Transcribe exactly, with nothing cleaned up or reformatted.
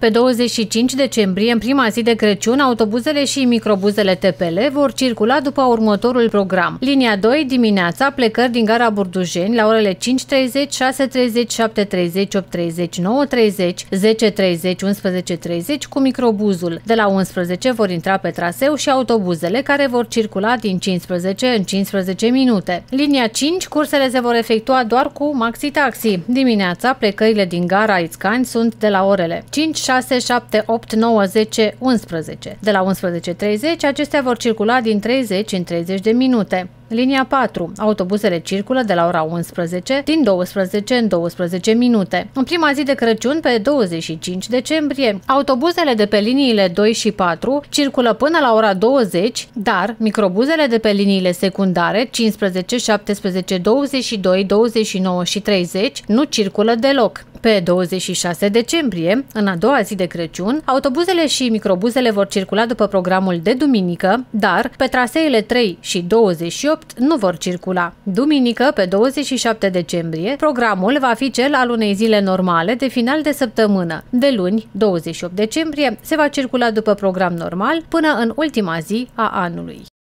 Pe douăzeci și cinci decembrie, în prima zi de Crăciun, autobuzele și microbuzele T P L vor circula după următorul program. Linia doi, dimineața, plecări din gara Burdujeni la orele cinci treizeci, șase treizeci, șapte treizeci, opt treizeci, nouă treizeci, zece treizeci, unsprezece treizeci cu microbuzul. De la unsprezece vor intra pe traseu și autobuzele care vor circula din cincisprezece în cincisprezece minute. Linia cinci, cursele se vor efectua doar cu maxi-taxi. Dimineața, plecările din gara Ițcani sunt de la orele cinci, șase, șapte, opt, nouă, zece, unsprezece. De la unsprezece treizeci, acestea vor circula din treizeci în treizeci de minute. Linia patru. Autobuzele circulă de la ora unsprezece din douăsprezece în douăsprezece minute. În prima zi de Crăciun, pe douăzeci și cinci decembrie, autobuzele de pe liniile doi și patru circulă până la ora douăzeci, dar microbuzele de pe liniile secundare cincisprezece, șaptesprezece, douăzeci și doi, douăzeci și nouă și treizeci nu circulă deloc. Pe douăzeci și șase decembrie, în a doua zi de Crăciun, autobuzele și microbuzele vor circula după programul de duminică, dar pe traseele trei și douăzeci și opt nu vor circula. Duminică, pe douăzeci și șapte decembrie, programul va fi cel al unei zile normale de final de săptămână. De luni, douăzeci și opt decembrie, se va circula după program normal până în ultima zi a anului.